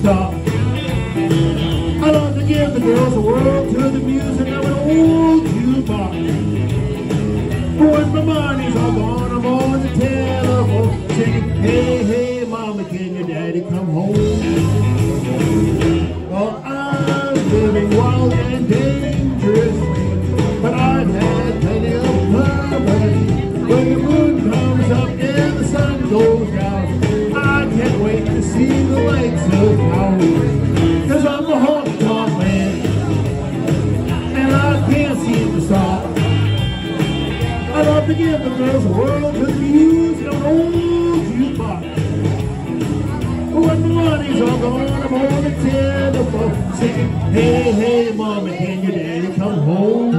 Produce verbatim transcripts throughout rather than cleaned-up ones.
stop. I love to give the girls a whirl to the music of an old jukebox. But when my money's all gone, I'm on the telephone singing, hey, hey, mama, can your daddy come home? Well, I'm living wild and dangerous, but I've had plenty of company. When the moon comes up and the sun goes down, I can't wait to see the lights of town. Cause I'm a honky tonk man, and I can't seem to stop. I love to give the girls a whirl to the music of an old jukebox. But when the money's all gone, I'm on the telephone singing, hey, hey, mama, can your daddy come home?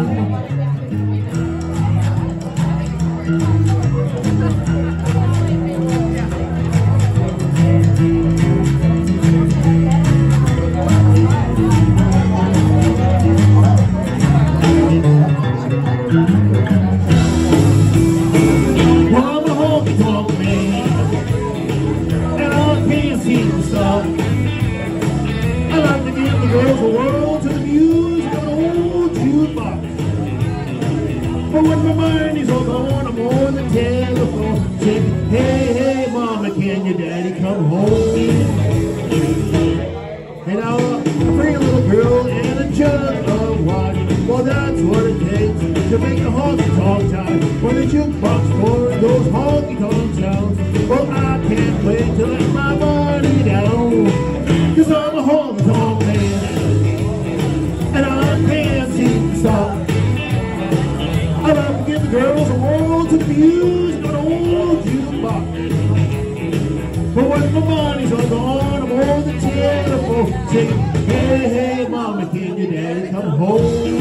Girls a whirl to the music of an old jukebox. But when my money's all gone, I'm on the telephone saying, hey, hey, mama, can your daddy come home? And now a pretty little girl and a jug of wine, well, that's what it takes to make a honky tonk time. When the jukebox pouring those honky tonk sounds, well, I can't wait to let my money down. Cause I'm a honky tonk man, and I can't seem to stop. I love to give the girls a whirl to the music of an old jukebox. But when my money's all gone, I'm on the telephone singing, hey, hey, mama, can your daddy come home?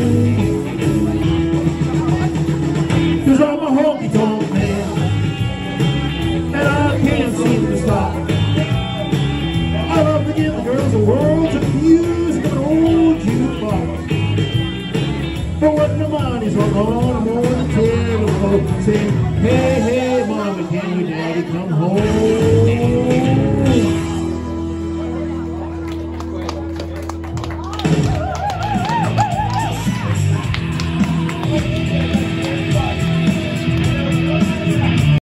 Cause I'm a honky tonk man, and I can't seem to stop. I love to give the girls a whirl to the music of an old jukebox. But when the money's all gone, I'm on the telephone saying, hey,